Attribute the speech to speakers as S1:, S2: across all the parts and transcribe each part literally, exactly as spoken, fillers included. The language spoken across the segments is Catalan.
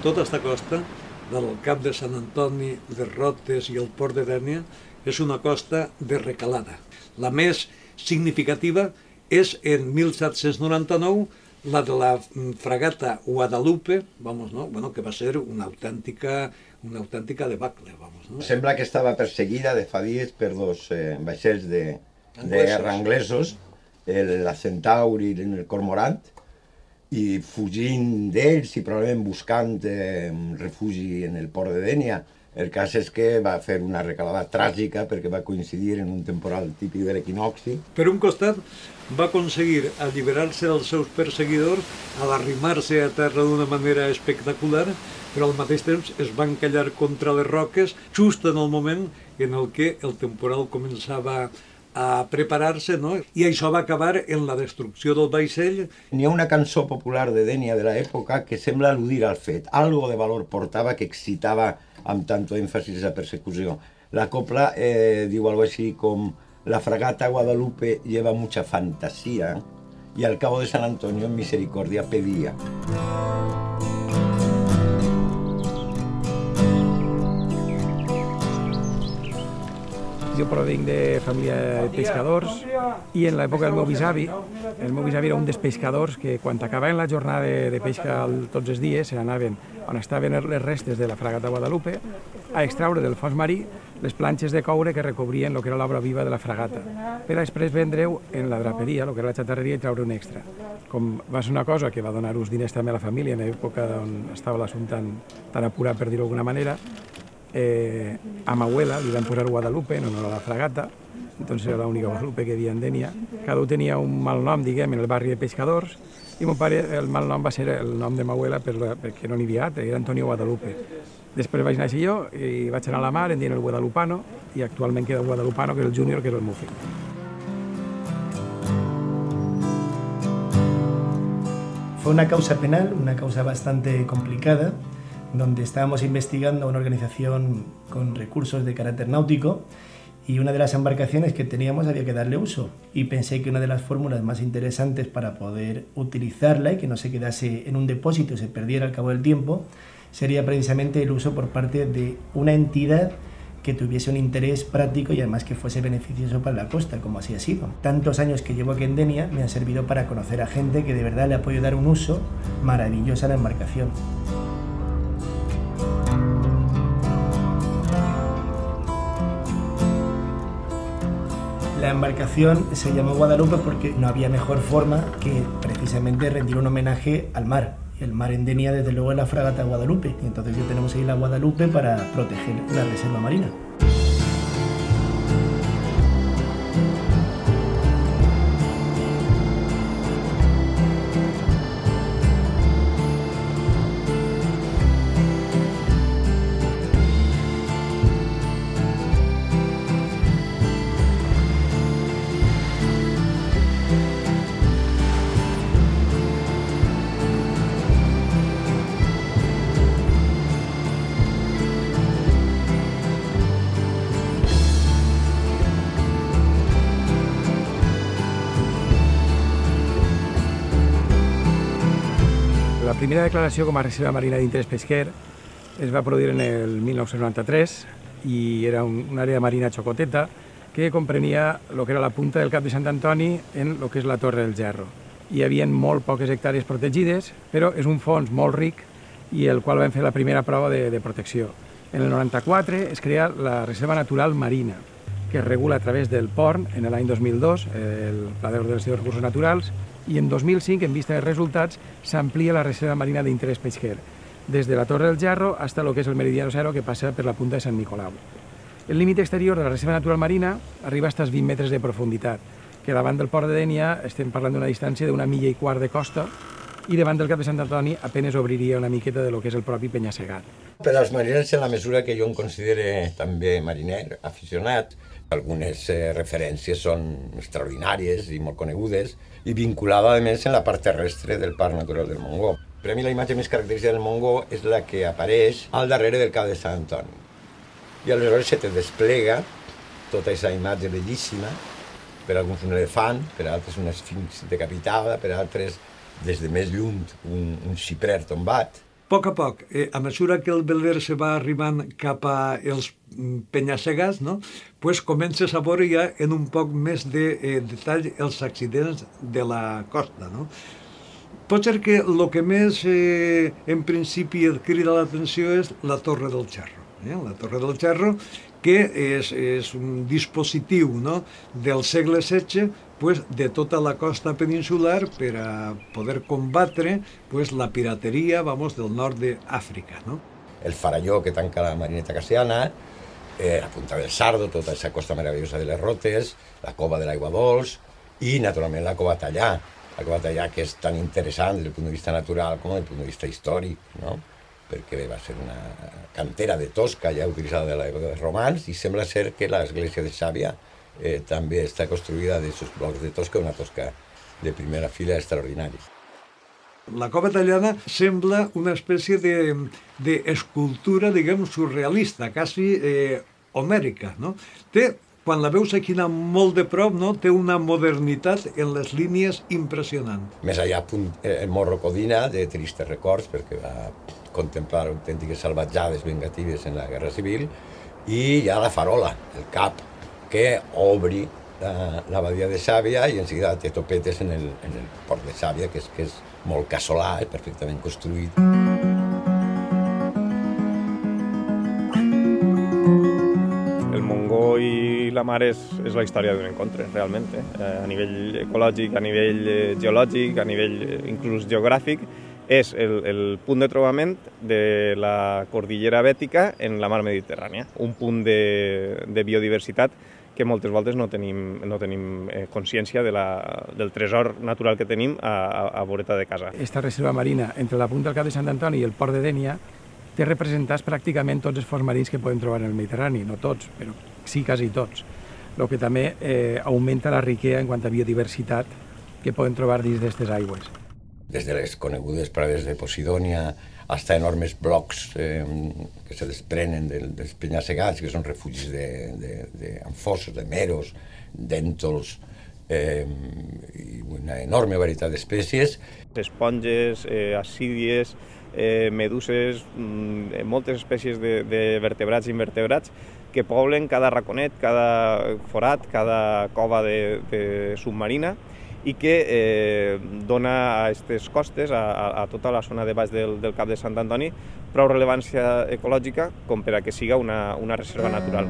S1: tota aquesta costa, del Cap de Sant Antoni, de Rotes i el Port de Dénia, és una costa de recalada. La més significativa és en mil set-cents noranta-nou la de la fragata Guadalupe, vamos, no? Bueno, que va ser una autèntica, una autèntica debacle. Vamos, no?
S2: Sembla que estava perseguida de fa dies per dos eh, vaixells de, de guerra anglesos, el, la Centaur i el Cormorant, i fugint d'ells i probablement buscant eh, un refugi en el port de Dénia. El cas és que va fer una recalada tràgica perquè va coincidir en un temporal típic de l'equinocci.
S1: Per un costat, va aconseguir alliberar-se dels seus perseguidors, a l'arrimar-se a terra d'una manera espectacular, però al mateix temps es va encallar contra les roques just en el moment en el que el temporal començava a preparar-se, no? I això va acabar en la destrucció del vaixell.
S2: N'hi ha una cançó popular de Dénia de l'època que sembla al·ludir al fet. Algo de valor portava que excitava amb tanto èmfasis la persecució. La copla eh, diu algo així com la fragata Guadalupe lleva mucha fantasía y al cabo de San Antonio misericordia pedía.
S3: Jo provenc de família de pescadors i en l'època del meu bisavi, el meu bisavi era un dels pescadors que quan acabaven la jornada de, de pesca tots els dies se n'anaven on estaven les restes de la fragata Guadalupe a extraure del fons marí les planxes de coure que recobrien el que era l'obra viva de la fragata per a després vendre-ho en la draperia, el que era la xatarreria, i treure un extra. Com va ser una cosa que va donar uns diners també a la família en l'època on estava l'assumpte tan, tan apurat, per dir-ho d'alguna manera, Eh, a ma abuela li van posar Guadalupe en honor a la fragata, entonces era l'única Guadalupe que hi havia en Dénia. Cada un tenia un mal nom, diguem, en el barri de pescadors, i mon pare el mal nom va ser el nom de ma abuela per la, perquè no n'hi havia altre, era Antonio Guadalupe. Després vaig néixer jo i vaig anar a la mar, em deien el Guadalupano, i actualment queda el Guadalupano, que és el júnior, que és el meu fill.
S4: Fue una causa penal, una causa bastante complicada, donde estábamos investigando una organización con recursos de carácter náutico y una de las embarcaciones que teníamos había que darle uso. Y pensé que una de las fórmulas más interesantes para poder utilizarla y que no se quedase en un depósito y se perdiera al cabo del tiempo sería precisamente el uso por parte de una entidad que tuviese un interés práctico y además que fuese beneficioso para la costa, como así ha sido. Tantos años que llevo aquí en Dénia me han servido para conocer a gente que de verdad le ha podido dar un uso maravilloso a la embarcación. La embarcación se llamó Guadalupe porque no había mejor forma que precisamente rendir un homenaje al mar. Y el mar en Dénia, desde luego, es la fragata Guadalupe. Y entonces ya tenemos ahí la Guadalupe para proteger la reserva marina.
S3: La primera declaració com a reserva marina d'interès pesquer es va produir en el mil nou-cents noranta-tres i era un, una àrea marina xocoteta que comprenia el que era la punta del Cap de Sant Antoni en el que és la Torre del Gerro. Hi havia molt poques hectàrees protegides, però és un fons molt ric i el qual vam fer la primera prova de, de protecció. En el noranta-quatre es crea la Reserva Natural Marina, que es regula a través del Porn en l'any dos mil dos, el Pla d'Ordenació dels Recursos Naturals, i en dos mil cinc, en vista dels resultats, s'amplia la Reserva Marina d'interès pesquer, des de la Torre del Gerro fins a lo que és el Meridiano Zero, que passa per la punta de Sant Nicolau. El límit exterior de la Reserva Natural Marina arriba fins als vint metres de profunditat, que davant del port de Dénia estem parlant d'una distància d'una milla i quart de costa, i davant del Cap de Sant Antoni apenas obriria una miqueta de lo que és el propi penya-segat.
S2: Per als mariners, en la mesura que jo em considere també mariner aficionat, algunes eh, referències són extraordinàries i molt conegudes i vinculada, a més, en la part terrestre del Parc Natural del Montgó. Per a mi la imatge més característica del Montgó és la que apareix al darrere del Cap de Sant Antoni. I aleshores se te desplega tota aquesta imatge bellíssima, per alguns un elefant, per altres una esfinx decapitada, per altres, des de més lluny, un, un xiprer tombat.
S1: poc a poc, eh, a mesura que el veler se va arribant cap a els penya-segats, no? Pues comences a veure ja en un poc més de eh, detall els accidents de la costa, no? Pot ser que el que més eh, en principi et crida l'atenció és la Torre del Xerro. Eh? La Torre del Xerro, que és, és un dispositiu, no?, del segle setze, pues, de tota la costa peninsular per a poder combatre, pues, la pirateria, vamos, del nord d'Àfrica, no?
S2: El faralló que tanca la Marineta Cassiana, eh, la Punta del Sardo, tota aquesta costa meravellosa de les Rotes, la cova de l'Aigua Dols i, naturalment, la cova Tallà. La cova Tallà, que és tan interessant des del punt de vista natural com des del punt de vista històric, no?, perquè va ser una cantera de tosca ja utilitzada de l'època dels romans i sembla ser que l'església de Xàbia eh, també està construïda d'aquests blocs de tosca, una tosca de primera fila extraordinària.
S1: La cova tallana sembla una espècie d'escultura, de, diguem, surrealista, quasi eh, homèrica, no? Té, quan la veus aquí molt de prop, no?, té una modernitat en les línies impressionant.
S2: Més allà, el Morro Codina, de tristes records, perquè va contemplar autèntiques salvatjades vengatives en la Guerra Civil, i hi ha la Farola, el cap, que obri la, la badia de Xàbia i en seguida té topetes en el, en el port de Xàbia, que és, que és molt casolà, és perfectament construït.
S5: El Montgó i la mar és, és la història d'un encontre, realment, eh? A nivell ecològic, a nivell geològic, a nivell inclús geogràfic, és el, el punt de trobament de la cordillera bètica en la mar Mediterrània, un punt de, de biodiversitat que moltes voltes no tenim, no tenim eh, consciència de la, del tresor natural que tenim a, a, a voreta de casa.
S3: Esta reserva marina entre la punta del Cap de Sant Antoni i el port de Dénia té representats pràcticament tots els fonts marins que podem trobar en el Mediterrani, no tots, però sí quasi tots, el que també eh, augmenta la riquesa en quant a biodiversitat que podem trobar dins d'aquestes aigües.
S2: Des de les conegudes prades de Posidònia fins a enormes blocs eh, que se desprenen de, dels penya-segats, que són refugis d'amfossos, de, de, de meros, dèntols, eh, i una enorme varietat d'espècies.
S5: Esponges, eh, assídies, eh, meduses, mm, moltes espècies de, de vertebrats i invertebrats que poblen cada raconet, cada forat, cada cova de, de submarina, i que eh, dona a aquestes costes, a, a tota la zona de baix del, del Cap de Sant Antoni, prou rellevància ecològica com per a que siga una, una reserva natural.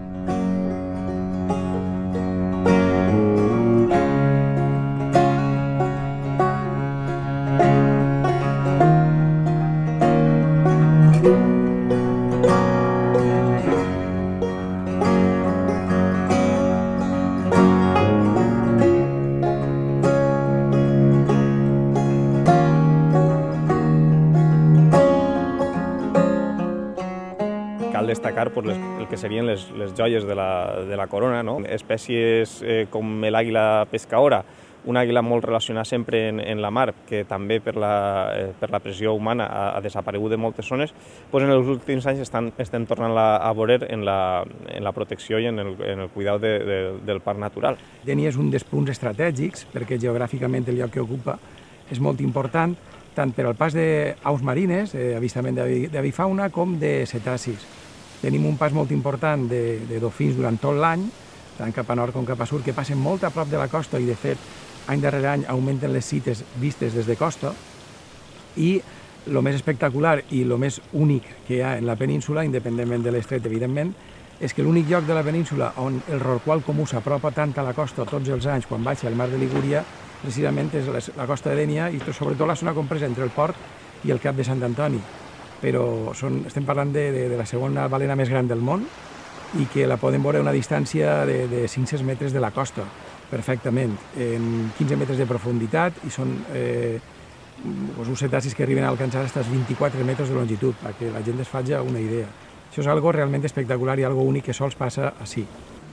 S5: Cal destacar pues, les, el que serien les, les joies de la, de la corona, no? Espècies eh, com l'àguila pescaora, una àguila molt relacionada sempre en, en la mar, que també per la, eh, per la pressió humana ha, ha desaparegut de moltes zones, pues en els últims anys estan, estem tornant a, a veure en la, en la protecció i en el, en el cuidado de, de, del parc natural.
S3: Dénia és un dels punts estratègics perquè geogràficament el lloc que ocupa és molt important, tant per al pas d'aus marines, eh, avistament d'avifauna, com de cetacis. Tenim un pas molt important de, de dofins durant tot l'any, tant cap a nord com cap a sud, que passen molt a prop de la costa i, de fet, any darrere any augmenten les cites vistes des de costa. I el més espectacular i el més únic que hi ha en la península, independentment de l'estret, evidentment, és que l'únic lloc de la península on el rorqual comú s'apropa tant a la costa tots els anys quan baixa al mar de Ligúria, precisament és la costa de Dénia i sobretot la zona compresa entre el port i el Cap de Sant Antoni. Però són, estem parlant de, de, de la segona balena més gran del món i que la podem veure a una distància de, de cinc-cents metres de la costa, perfectament, en quinze metres de profunditat, i són eh, uns cetacis que arriben a alcançar fins als vint-i-quatre metres de longitud, perquè la gent es faci una idea. Això és algo realment espectacular i algo únic que sols passa així.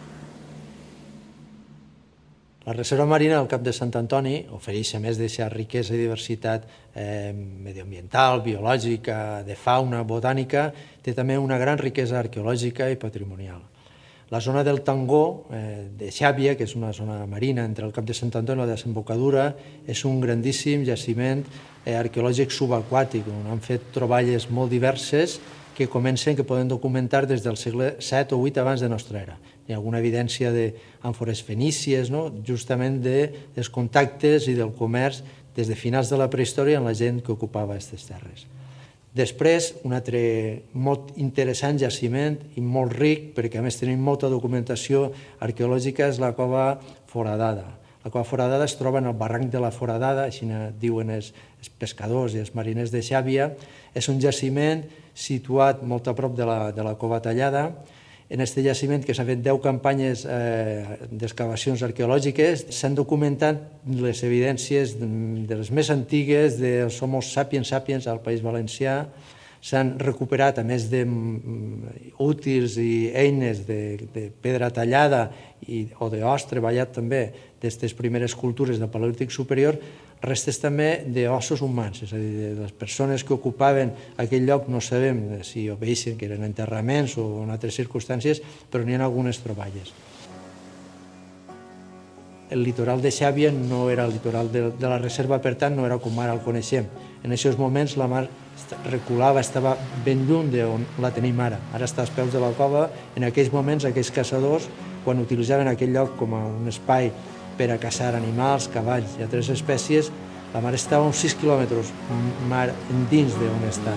S6: La Reserva Marina del Cap de Sant Antoni ofereix, a més d'aquesta riquesa i diversitat eh, medioambiental, biològica, de fauna, botànica, té també una gran riquesa arqueològica i patrimonial. La zona del Tangó, eh, de Xàbia, que és una zona marina entre el Cap de Sant Antoni i la desembocadura, és un grandíssim jaciment eh, arqueològic subaquàtic, on han fet troballes molt diverses que comencen, que poden documentar des del segle set o vuit abans de nostra era. Hi ha alguna evidència d'àmfores fenícies, no? Justament de, dels contactes i del comerç des de finals de la prehistòria amb la gent que ocupava aquestes terres. Després, un altre molt interessant jaciment i molt ric, perquè a més tenim molta documentació arqueològica, és la cova Foradada. La cova Foradada es troba en el barranc de la Foradada, així diuen els pescadors i els mariners de Xàbia. És un jaciment situat molt a prop de la, de la cova Tallada. En aquest jaciment, que s'han fet deu campanyes eh, d'excavacions arqueològiques, s'han documentat les evidències de les més antigues dels Homo sapiens sapiens al País Valencià. S'han recuperat, a més d'útils i eines de, de pedra tallada i, o d'os treballat també d'aquestes primeres cultures del Paleolític superior, restes també d'ossos humans, és a dir, de les persones que ocupaven aquell lloc, no sabem si obeixen que eren enterraments o en altres circumstàncies, però n'hi ha algunes troballes. El litoral de Xàbia no era el litoral de la reserva, per tant, no era com ara el coneixem. En aquests moments la mar reculava, estava ben lluny d'on la tenim ara. Ara està als peus de la cova. En aquells moments, aquells caçadors, quan utilitzaven aquell lloc com a un espai per a caçar animals, cavalls i altres espècies, la mar estava a uns sis quilòmetres mar endins d'on està.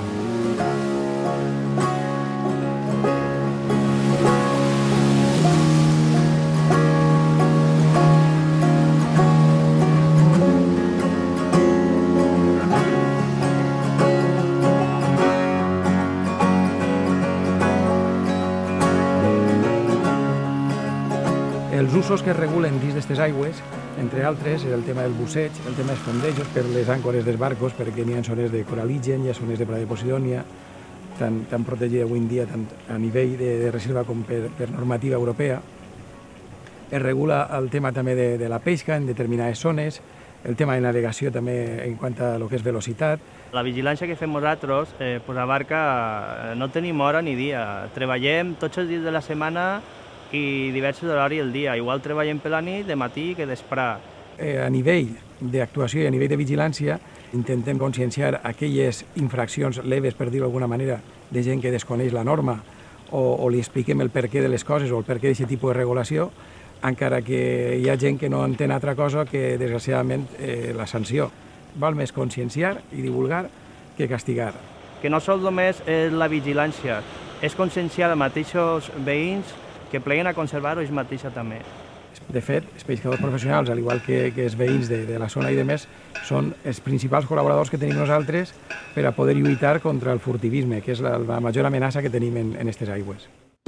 S3: Els usos que es regulen dins d'aquestes aigües, entre altres, és el tema del busseig, el tema dels fondejos per les àncores dels barcos, perquè n'hi ha zones de coraligen, hi ha zones de Pla de Posidònia, tan, tan protegida avui en dia tant a nivell de, de reserva com per, per normativa europea. Es regula el tema també de, de la pesca en determinades zones, el tema de navegació també en quant a lo que és velocitat.
S7: La vigilància que fem nosaltres, eh, pues a barca no tenim hora ni dia. Treballem tots els dies de la setmana i diversos horaris al dia. Igual treballem per la nit, de matí que d'esprà.
S3: Eh, a nivell d'actuació i a nivell de vigilància intentem conscienciar aquelles infraccions leves, per dir-ho d'alguna manera, de gent que desconeix la norma o, o li expliquem el perquè de les coses o el perquè d'aquest tipus de regulació, encara que hi ha gent que no entén altra cosa que, desgraciadament, eh, la sanció. Val més conscienciar i divulgar que castigar.
S7: Que no sols només és la vigilància, és conscienciar els mateixos veïns que pleguen a conservar-ho ells mateixa també.
S3: De fet, els pescadors professionals, al igual que, que els veïns de, de la zona i de més, són els principals col·laboradors que tenim nosaltres per a poder lluitar contra el furtivisme, que és la, la major amenaça que tenim en aquestes aigües.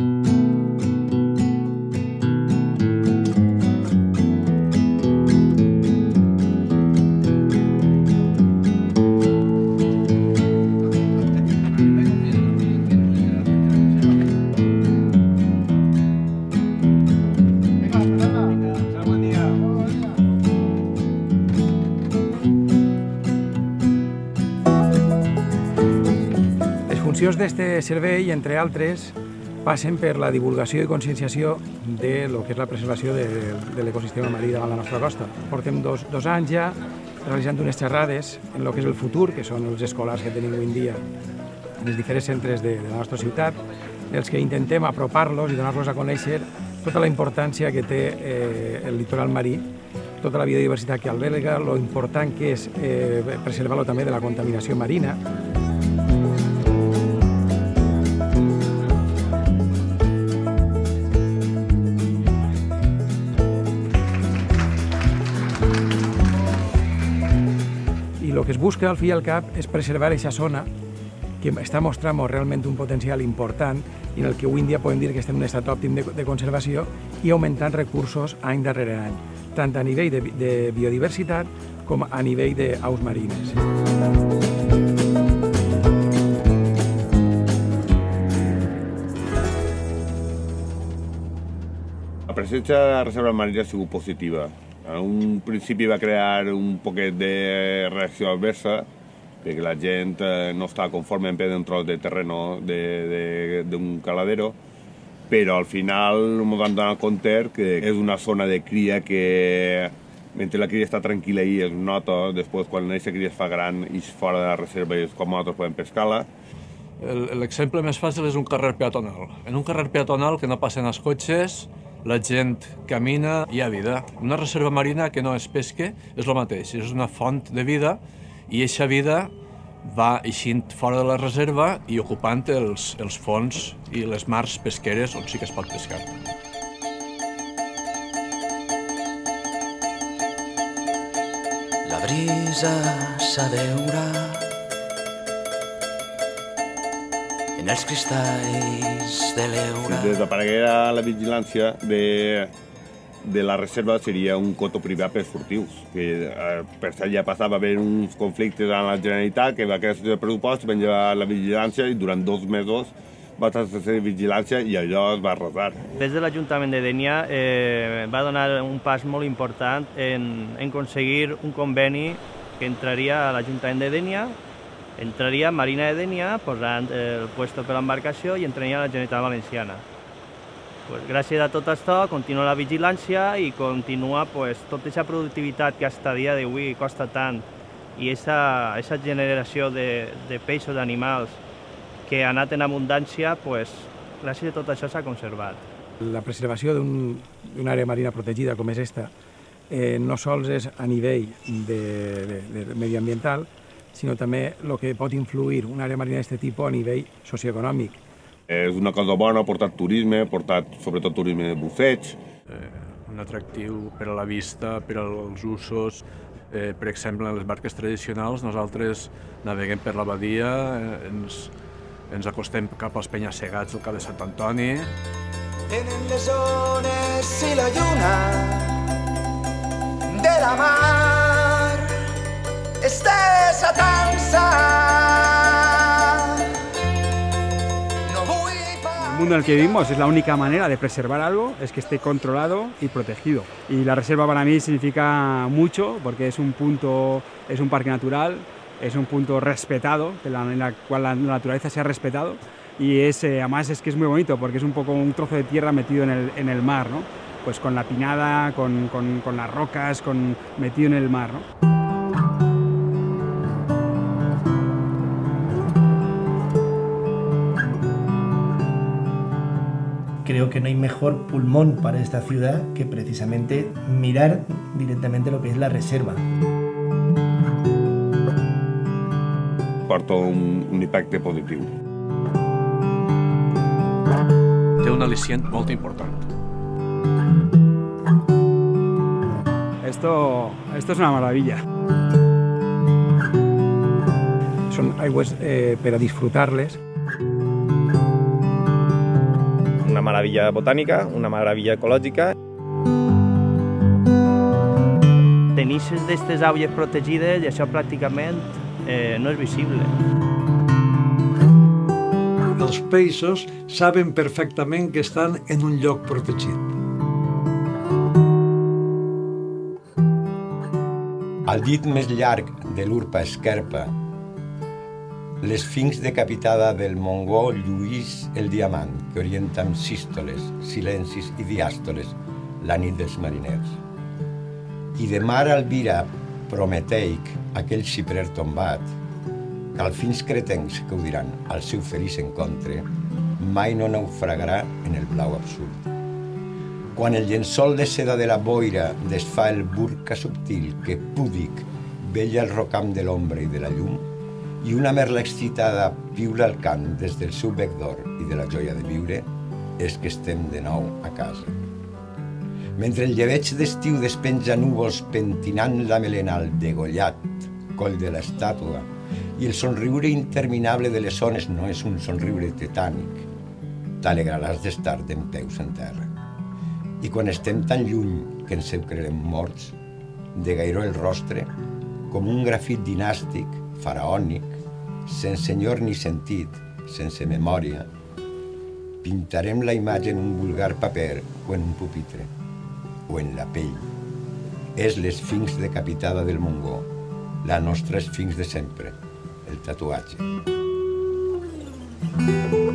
S3: Les funcions d'aquest servei, entre altres, passen per la divulgació i conscienciació de lo que és la preservació de, de l'ecosistema marí davant la nostra costa. Portem dos, dos anys ja realitzant unes xerrades en lo que és el futur, que són els escolars que tenim avui en dia en els diferents centres de, de la nostra ciutat, els que intentem apropar-los i donar-los a conèixer tota la importància que té eh, el litoral marí, tota la biodiversitat que alberga, lo important que és eh, preservar-lo també de la contaminació marina. El que es busca al fi i al cap és preservar aquesta zona que està mostrant realment un potencial important i en el que avui en dia podem dir que estem en un estat òptim de, de conservació i augmentant recursos any darrere any, tant a nivell de, de biodiversitat com a nivell d'aus marines.
S8: La presència de la reserva marina ha sigut positiva. En un principi va crear un poquet de reacció adversa, perquè la gent no estava conforme en perdre un tros de terreno d'un caladero, però al final ens vam donar compte que és una zona de cria que, mentre la cria està tranquil·la ahí, es nota, després quan aquesta cria es fa gran i fora de la reserva és com nosaltres podem pescar-la.
S9: L'exemple més fàcil és un carrer peatonal. En un carrer peatonal que no passen els cotxes, la gent camina, hi ha vida. Una reserva marina que no es pesca és el mateix, és una font de vida i aquesta vida va eixint fora de la reserva i ocupant els, els fons i les mars pesqueres on sí que es pot pescar.
S10: La brisa s'adeura en els cristalls de l'eura.
S8: Si desapareguera la vigilància de, de la reserva seria un coto privat per furtius. Que, eh, per cert, ja passava a haver uns conflictes amb la Generalitat que va créixer el pressupost, van llevar la vigilància i durant dos mesos va ser vigilància i allò es va arrasar.
S7: Des de l'Ajuntament de Dénia eh, va donar un pas molt important en, en aconseguir un conveni que entraria a l'Ajuntament de Dénia, entraria Marina de Dénia, posant el puesto per l'embarcació i entraria a la Generalitat Valenciana. Pues, gràcies a tot això continua la vigilància i continua pues, tota aquesta productivitat que fins a dia d'avui costa tant i aquesta generació de, de peixos, d'animals que ha anat en abundància, pues, gràcies a tot això s'ha conservat.
S3: La preservació d'una un, àrea marina protegida com és esta eh, no sols és a nivell de, de, de mediambiental, sinó també el que pot influir una àrea marina d'aquest tipus a nivell socioeconòmic.
S8: És una cosa bona, ha portat turisme, ha portat sobretot turisme de busseig.
S9: Eh, un atractiu per a la vista, per als usos. Eh, per exemple, en les barques tradicionals nosaltres naveguem per la badia, eh, ens, ens acostem cap als penya-segats del Cap de Sant Antoni.
S10: Tenen les ones i la lluna de la mar estesa dansa.
S11: El mundo en el que vivimos es la única manera de preservar algo, es que esté controlado y protegido. Y la reserva para mí significa mucho porque es un punto, es un parque natural, es un punto respetado, en la cual la naturaleza se ha respetado. Y es, eh, además es que es muy bonito porque es un poco un trozo de tierra metido en el, en el mar, ¿no? Pues con la pinada, con, con, con las rocas, con, metido en el mar, ¿no?
S4: Creo que no hay mejor pulmón para esta ciudad que precisamente mirar directamente lo que es la reserva.
S8: Porta un, un impacte positiu.
S9: Té un al·licient molt important.
S11: Esto, esto es una maravilla.
S3: Són aigües eh, per a disfrutar-les.
S5: Una maravilla botànica, una maravilla ecològica.
S7: Tenisses d'aquestes àuies protegides i això pràcticament eh, no és visible.
S1: Els peixos saben perfectament que estan en un lloc protegit.
S2: Al dit més llarg de l'Urpa Esquerpa, l'esfinx decapitada del mongó lluís el diamant que orienta amb sístoles, silencis i diàstoles la nit dels mariners. I de mar albira prometeic aquell xiprer tombat, que als fins cretencs que ho diran al seu feliç encontre, mai no naufragarà en el blau absurd. Quan el llençol de seda de la boira desfà el burca subtil que púdic vella el rocam de l'ombra i de la llum, i una merla excitada piula al cant des del seu bec d'or i de la joia de viure, és que estem de nou a casa. Mentre el llebeig d'estiu despenja núvols pentinant la melena al degollat coll de l'estàtua i el somriure interminable de les ones no és un somriure tetànic, t'alegraràs d'estar dempeus en terra. I quan estem tan lluny que ens creurem morts, de gairó el rostre, com un grafit dinàstic, faraònic, sense enyor ni sentit, sense memòria, pintarem la imatge en un vulgar paper o en un pupitre, o en la pell. És l'esfinx decapitada del mongó, la nostra esfinx de sempre, el tatuatge.